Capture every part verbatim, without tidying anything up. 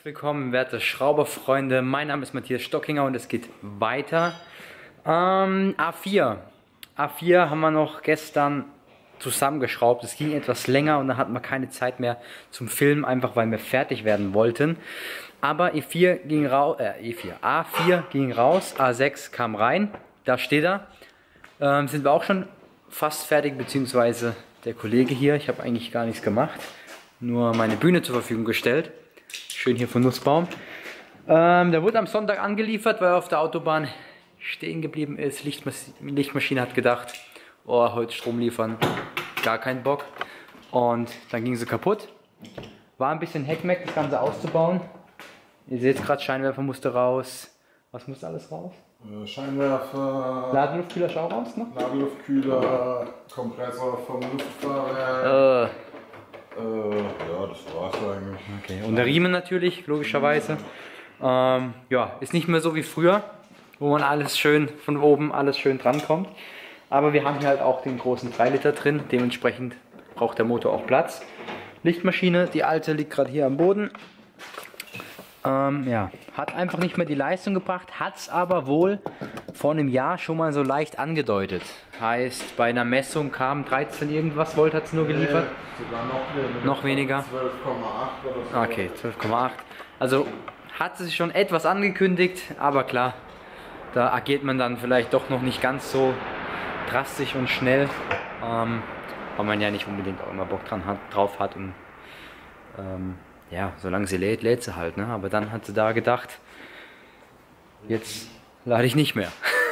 Herzlich willkommen, werte Schrauberfreunde. Mein Name ist Matthias Stockinger und es geht weiter. Ähm, A vier. A vier haben wir noch gestern zusammengeschraubt. Es ging etwas länger und da hatten wir keine Zeit mehr zum Filmen, einfach weil wir fertig werden wollten. Aber E vier ging raus, äh, E vier, A vier ging raus, A sechs kam rein. Da steht er. Ähm, sind wir auch schon fast fertig, beziehungsweise der Kollege hier. Ich habe eigentlich gar nichts gemacht, nur meine Bühne zur Verfügung gestellt. Schön hier von Nussbaum. Ähm, der wurde am Sonntag angeliefert, weil er auf der Autobahn stehen geblieben ist. Lichtmas Lichtmaschine hat gedacht, oh, heute Strom liefern, gar keinen Bock. Und dann ging sie kaputt. War ein bisschen Heckmeck, das Ganze auszubauen. Ihr seht gerade, Scheinwerfer musste raus. Was musste alles raus? Äh, Scheinwerfer, Ladeluftkühler schau raus noch? Ladeluftkühler, Kompressor vom Luftfahrwerk. Äh. Äh, ja, das war's eigentlich. Okay, und der Riemen natürlich, logischerweise. Ähm, ja, ist nicht mehr so wie früher, wo man alles schön von oben, alles schön drankommt. Aber wir haben hier halt auch den großen drei Liter drin, dementsprechend braucht der Motor auch Platz. Lichtmaschine, die alte liegt gerade hier am Boden. Ähm, ja, hat einfach nicht mehr die Leistung gebracht, hat es aber wohl vor einem Jahr schon mal so leicht angedeutet. Heißt, bei einer Messung kam dreizehn irgendwas Volt, hat es nur geliefert. Nee, sogar noch weniger. Noch weniger? zwölf Komma acht oder so. Okay, zwölf Komma acht. Also hat sich schon etwas angekündigt, aber klar, da agiert man dann vielleicht doch noch nicht ganz so drastisch und schnell, ähm, weil man ja nicht unbedingt auch immer Bock dran hat, drauf hat und ähm, ja, solange sie lädt, lädt sie halt, ne? Aber dann hat sie da gedacht, jetzt lade ich nicht mehr.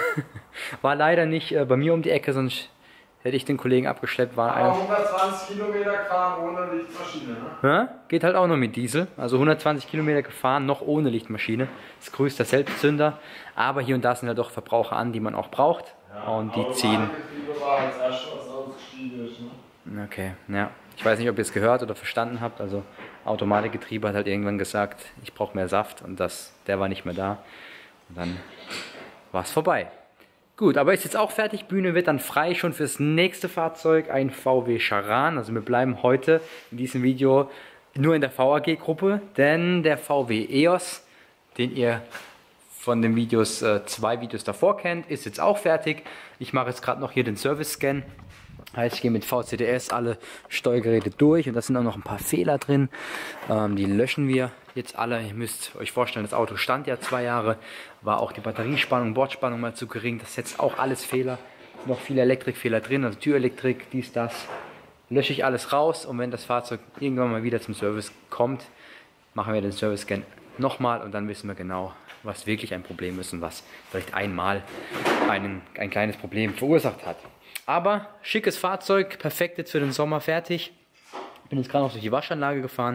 War leider nicht äh, bei mir um die Ecke, sonst hätte ich den Kollegen abgeschleppt. War Aber hundertzwanzig Kilometer gefahren ohne Lichtmaschine, ne? ja, geht halt auch noch mit Diesel, also hundertzwanzig Kilometer gefahren, noch ohne Lichtmaschine. Das größte Selbstzünder, aber hier und da sind ja doch Verbraucher an, die man auch braucht, ja, und die ziehen. War als erstes, was ausgestiegen ist, ne? Okay, ja. Ich weiß nicht, ob ihr es gehört oder verstanden habt. Also Automatikgetriebe hat halt irgendwann gesagt, ich brauche mehr Saft und das, der war nicht mehr da. Und dann war es vorbei. Gut, aber ist jetzt auch fertig. Bühne wird dann frei schon fürs nächste Fahrzeug, ein V W Charan. Also wir bleiben heute in diesem Video nur in der V A G-Gruppe, denn der V W E O S, den ihr von den Videos, äh, zwei Videos davor kennt, ist jetzt auch fertig. Ich mache jetzt gerade noch hier den Service-Scan. Heißt, ich gehe mit V C D S alle Steuergeräte durch und da sind auch noch ein paar Fehler drin. Ähm, die löschen wir jetzt alle. Ihr müsst euch vorstellen, das Auto stand ja zwei Jahre, war auch die Batteriespannung, Bordspannung mal zu gering. Das ist jetzt auch alles Fehler. Noch viele Elektrikfehler drin, also Türelektrik, dies, das. Lösche ich alles raus und wenn das Fahrzeug irgendwann mal wieder zum Service kommt, machen wir den Service-Scan nochmal und dann wissen wir genau, was wirklich ein Problem ist und was vielleicht einmal einen, ein kleines Problem verursacht hat. Aber schickes Fahrzeug, perfekt jetzt für den Sommer fertig. Bin jetzt gerade noch durch die Waschanlage gefahren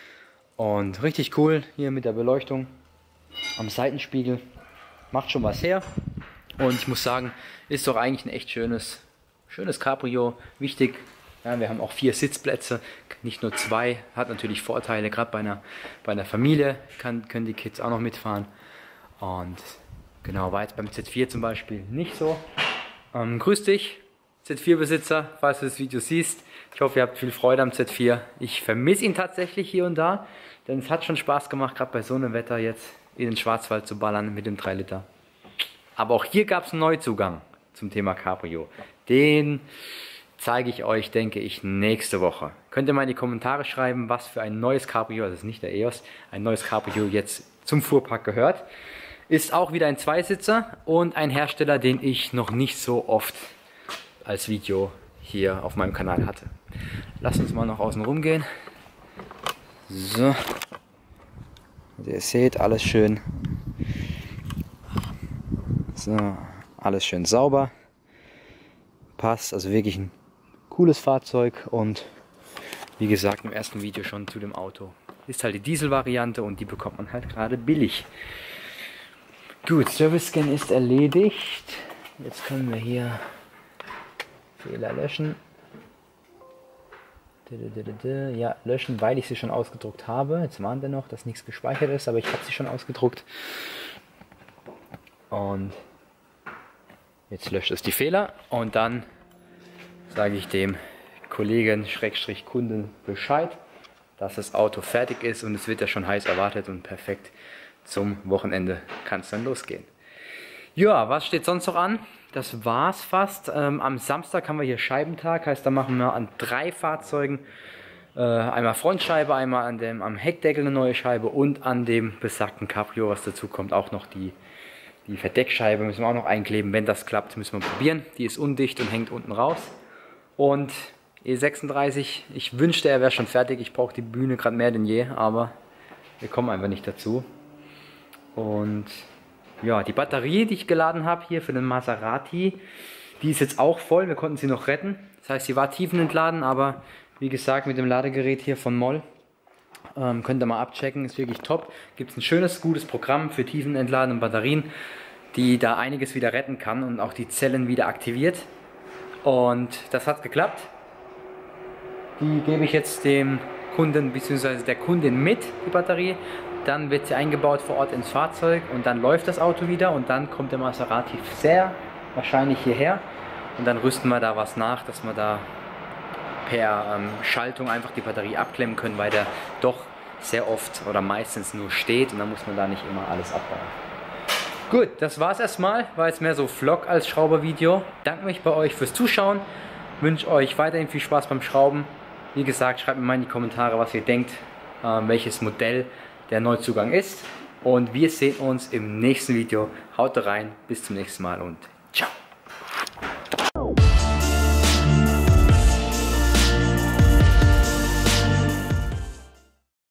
und richtig cool hier mit der Beleuchtung am Seitenspiegel. Macht schon was her und ich muss sagen, ist doch eigentlich ein echt schönes, schönes Cabrio. Wichtig, ja, wir haben auch vier Sitzplätze, nicht nur zwei. Hat natürlich Vorteile, gerade bei einer, bei einer Familie kann, können die Kids auch noch mitfahren. Und genau, war jetzt beim Z vier zum Beispiel nicht so. Ähm, grüß dich, Z vier Besitzer, falls du das Video siehst. Ich hoffe, ihr habt viel Freude am Z vier. Ich vermisse ihn tatsächlich hier und da, denn es hat schon Spaß gemacht, gerade bei so einem Wetter jetzt in den Schwarzwald zu ballern mit dem drei Liter. Aber auch hier gab es einen Neuzugang zum Thema Cabrio. Den zeige ich euch, denke ich, nächste Woche. Könnt ihr mal in die Kommentare schreiben, was für ein neues Cabrio, das ist nicht der E O S, ein neues Cabrio jetzt zum Fuhrpark gehört. Ist auch wieder ein Zweisitzer und ein Hersteller, den ich noch nicht so oft als Video hier auf meinem Kanal hatte. Lasst uns mal noch außen rum gehen. So. Und ihr seht, alles schön. So, alles schön sauber. Passt, also wirklich ein cooles Fahrzeug und wie gesagt im ersten Video schon zu dem Auto. Ist halt die Dieselvariante und die bekommt man halt gerade billig. Gut, Service Scan ist erledigt. Jetzt können wir hier Fehler löschen. Ja, löschen, weil ich sie schon ausgedruckt habe. Jetzt warnt er noch, dass nichts gespeichert ist, aber ich habe sie schon ausgedruckt. Und jetzt löscht es die Fehler und dann sage ich dem Kollegen Schrägstrich Kunden Bescheid, dass das Auto fertig ist und es wird ja schon heiß erwartet und perfekt zum Wochenende kann es dann losgehen. Ja, was steht sonst noch an? Das war's fast. Ähm, am Samstag haben wir hier Scheibentag, heißt da machen wir an drei Fahrzeugen äh, einmal Frontscheibe, einmal an dem, am Heckdeckel eine neue Scheibe und an dem besagten Cabrio, was dazu kommt, auch noch die, die Verdeckscheibe müssen wir auch noch einkleben. Wenn das klappt, müssen wir probieren. Die ist undicht und hängt unten raus. Und E sechsunddreißig, ich wünschte, er wäre schon fertig. Ich brauche die Bühne gerade mehr denn je, aber wir kommen einfach nicht dazu. Und ja, die Batterie, die ich geladen habe hier für den Maserati, die ist jetzt auch voll. Wir konnten sie noch retten. Das heißt, sie war tiefenentladen, aber wie gesagt, mit dem Ladegerät hier von Moll, ähm, könnt ihr mal abchecken, ist wirklich top. Gibt es ein schönes, gutes Programm für tiefenentladene Batterien, die da einiges wieder retten kann und auch die Zellen wieder aktiviert. Und das hat geklappt. Die gebe ich jetzt dem Kunden bzw. der Kundin mit, die Batterie. Dann wird sie eingebaut vor Ort ins Fahrzeug und dann läuft das Auto wieder und dann kommt der Maserati sehr wahrscheinlich hierher und dann rüsten wir da was nach, dass wir da per ähm, Schaltung einfach die Batterie abklemmen können, weil der doch sehr oft oder meistens nur steht und dann muss man da nicht immer alles abbauen. Gut, das war's erstmal, war jetzt mehr so Vlog als Schraubervideo. Danke mich bei euch fürs Zuschauen, wünsche euch weiterhin viel Spaß beim Schrauben. Wie gesagt, schreibt mir mal in die Kommentare, was ihr denkt, äh, welches Modell der Neuzugang ist. Und wir sehen uns im nächsten Video. Haut rein, bis zum nächsten Mal und ciao.